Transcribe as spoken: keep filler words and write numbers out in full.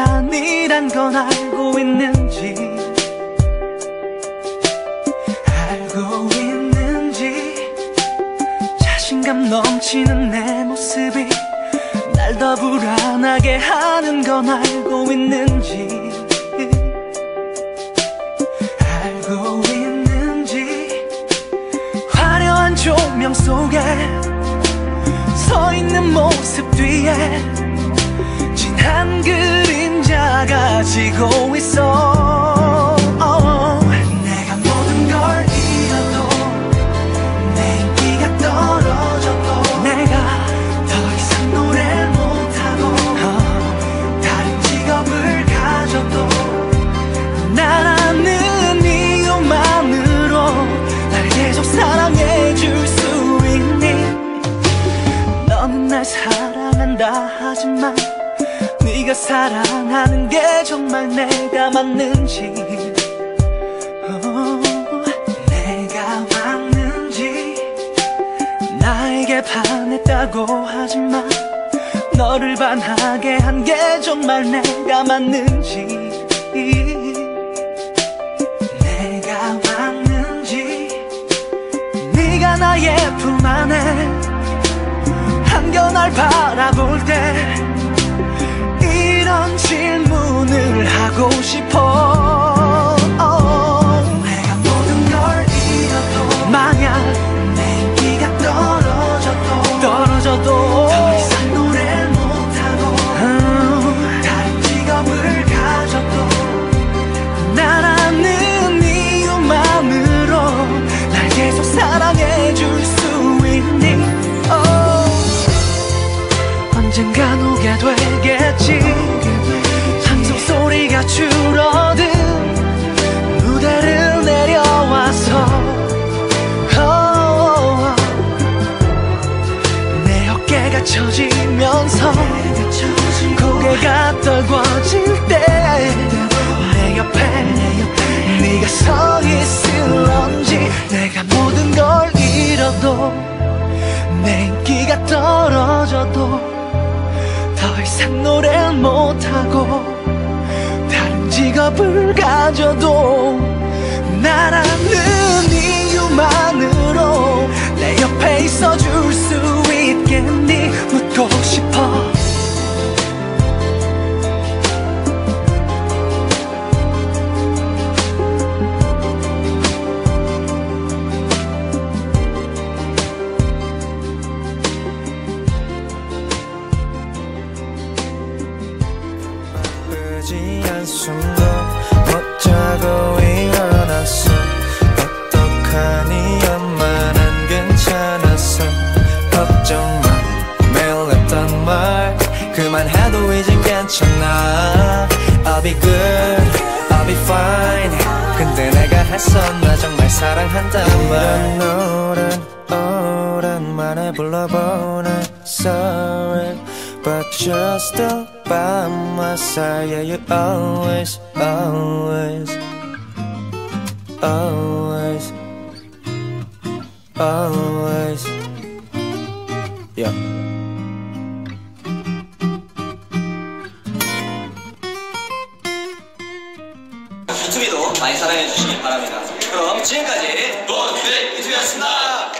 아니란 건 알고 있는지 알고 있는지 자신감 넘치는 내 모습이 날 더 불안하게 하는 건 알고 있는지 알고 있는지 화려한 조명 속에 서 있는 모습 뒤에 진한 그림자가 지고 있어. oh. 내가 모든 걸 잃어도 내 인기가 떨어져도 내가 더 이상 노래를 못하고 oh. 다른 직업을 가져도 나라는 이유만으로 날 계속 사랑해줄 수 있니? 너는 날 사랑한다 하지만 네가 사랑하는 게 정말 내가 맞는지 oh, 내가 맞는지 나에게 반했다고 하지만 너를 반하게 한 게 정말 내가 맞는지 내가 맞는지 네가 나의 품 안에 한겨 날 바라볼 때 이런 질문을 하고 싶어. oh. 내가 모든 걸 잃어도 만약 내 인기가 떨어져도 떨어져도 더 이상 노래를 못하고 음. 다른 직업을 가져도 나라는 이유만으로 날 계속 사랑해줄 수 있니? oh. 언젠간 오게 되겠지. 함성 소리가 줄어든 무대를 내려와서 oh, 내 어깨가 처지면서 고개가 떨궈질 때 내 옆에 네가 서 있을런지. 내가 모든 걸 잃어도 내 인기가 떨어져도 더 이상 노래를 못하고 다른 직업을 가져도 나라는 이유만으로 내 옆에 있어줄 수 있겠니? 묻고 싶어. 한숨도 못 자고 일어났어. 어떡하니 엄마는 괜찮았어. 걱정 마 매일 했던 말 그만해도 이젠 괜찮아. I'll be good, I'll be fine. 근데 내가 했었나 정말 사랑한단 말. 이런 노래는 오랜만에 불러보네. Sorry but you're still by my side. Yeah, you always, always, always, always. Yeah. 유튜브도 많이 사랑해 주시기 바랍니다. 그럼 지금까지 노 듀엣 유튜브였습니다.